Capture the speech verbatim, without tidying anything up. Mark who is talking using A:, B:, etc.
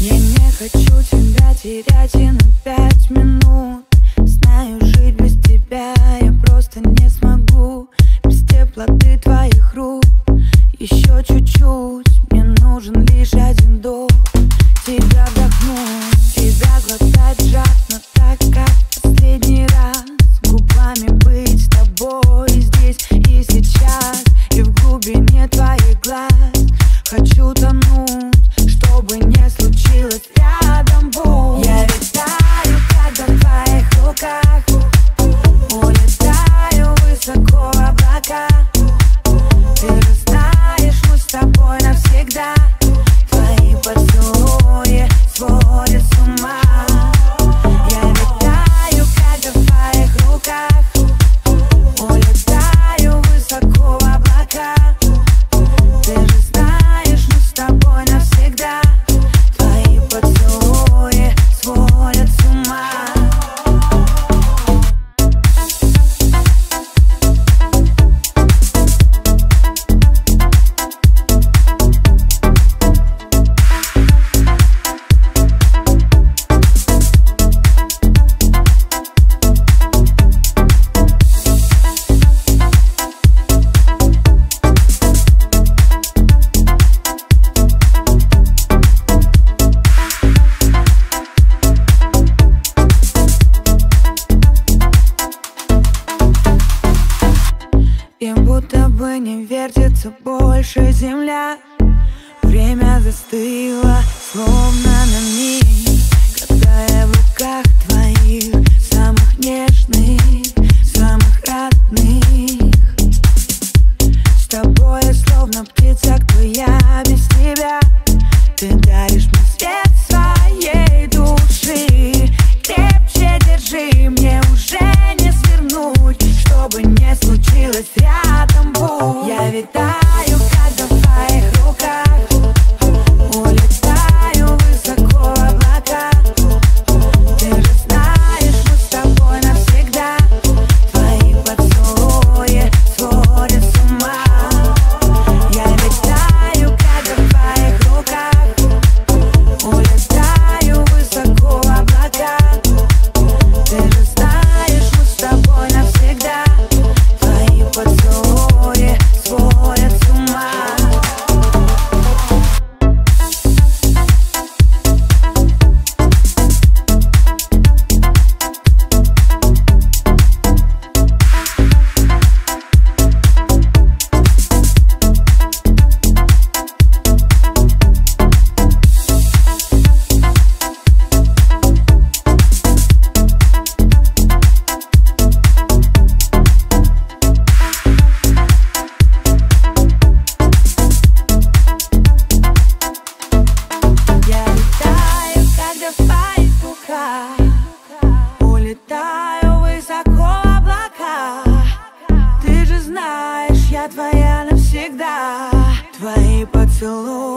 A: Я не хочу тебя терять и на пять минут. Знаю, жить без тебя я просто не смогу. Без теплоты твоих рук еще чуть-чуть. Мне нужен лишь один вдох. Тебя вдохнуть, тебя глотать жадно, так как последний раз. Губами быть с тобой здесь и сейчас. И в глубине твоих глаз хочу тонуть, чтобы не случилось рядом будь. Я летаю, когда в твоих руках. Улетаю высоко в облака. Ты же знаешь, мы с тобой навсегда. Твои поцелуи сводят с ума. Я летаю, когда в твоих руках. Улетаю высоко в облака. Ты же знаешь, мы с тобой навсегда. Твои поцелуи сводят с ума. И будто бы не вертится больше земля. Время застыло, словно на миг. Когда я в руках твоих, самых нежных, самых родных. С тобой я словно птица, кто я без тебя. Ты даришь мне свет своей души. Крепче держи, мне уже не свернуть, чтобы не случилось рядом будь. Я витаю, когда в твоих руках. Улетаю высоко в облака. Ты же знаешь, мы с тобой навсегда. Твои поцелуи сводят с ума. Я летаю, когда в твоих руках. Улетаю высоко в облака. Ты же знаешь, мы с тобой навсегда. Твои поцелуи сводят с ума. Я летаю, когда в твоих руках. Улетаю высоко в облака. Ты же знаешь, я твоя навсегда. Твои поцелуи